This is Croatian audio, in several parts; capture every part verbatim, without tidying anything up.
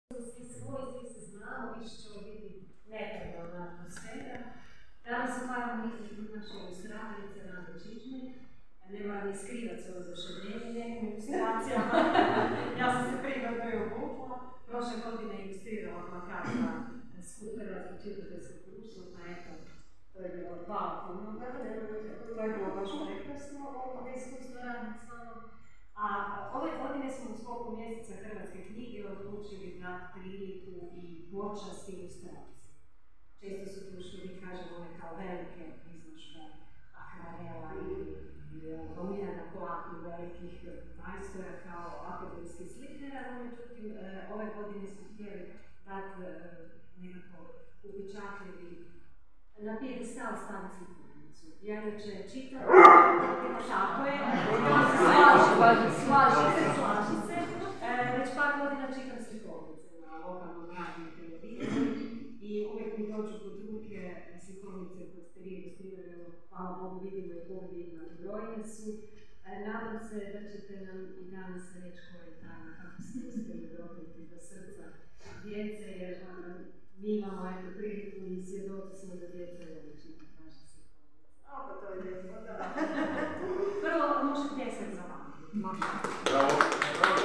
svi svoji, svi se znamo, više ćemo biti nepredobna atmosfera. Danas u paru naše ilustratorice Nada Čičnik. Ne moram ni skrivati svoje oduševljenje nekim ilustracijama. Ja sam se prigodno i obukla. Prošle godine ilustrirala plakat za Hrvatski čitateljski kursu, pa eto, to je bilo hvala puno, to je bilo baš prekrasno ovo iskustvo raditi s vama. A ove godine smo u sklopu mjeseca Hrvatske knjige odlučili dati priliku i počast ilustraciji. Često su tu, što mi kažemo, one kao velike izložbe akvarela ili romina na platnu velikih majstora kao akademski slikara, no međutim, ove godine smo htjeli dati nekako upečatljivi na pijedestal staviti slikovnicu. Ja inače čitam, tako je, slažice, slažice, već par godina čitam slikovnice na lokalnom radiju televiziji i uvijek mi dođu kod ruke slikovnice koje ste vi ilustrirali, hvala Bogu vidimo i povidimo i brojne su. Nadam se da ćete nam i danas reći koja je tajna, kako ste uspjeli dopriti do srca djece, jer mi imamo jednu priliku i svjedoci smo da djeca vole čitati vaše slikovnice. Oko to je lijepo, da. Prvo, može pljesak za vama. Može. Bravo, bravo.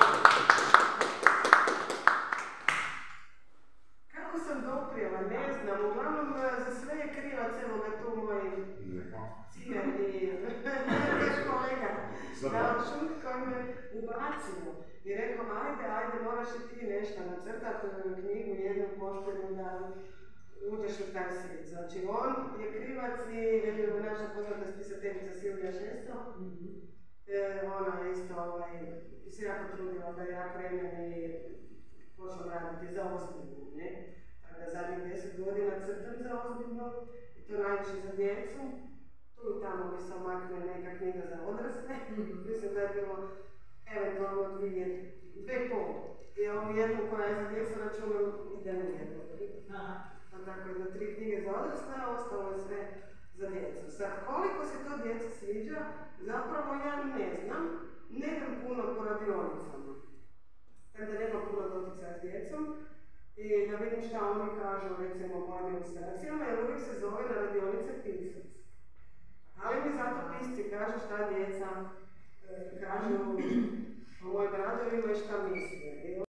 Kako sam doprijela, ne znam, uglavnom za sve je krivac, evo me tu moj cimer i naš kolega Dao Šunk koji me ubacio i rekao, ajde, ajde, moraš i ti nešto nacrtati knjigu jednu poštenu da uđeš u taj svijet. Znači, on je krivac i naša poznata spisateljica Silvija Šesto, ona je isto se jako trudila da ja krenem i počnem raditi za ozbiljno, ne? Tako da zadnjih deset godina crtam za ozbiljno i to najviše za djecu. Tu i tamo mi se omakne neka knjiga za odrasle. Mislim da je bilo eventualno dvije, dve pol. I ovu jednu koja je za djecu računam ide u jednu. Pa tako jedno tri knjige za odrasle, a ostalo je sve za djecu. Sad, koliko se to djeca sviđa, zapravo ja ne znam. Ne idem puno po radionicama. Kada nema puno doticaja s djecom i da vidim šta oni kažu, recimo, o mojim ilustracijama, jer uvijek se zove na radionice pisac. Ali mi zato pisci kažu šta djeca kažu o mojim radovima i šta misle.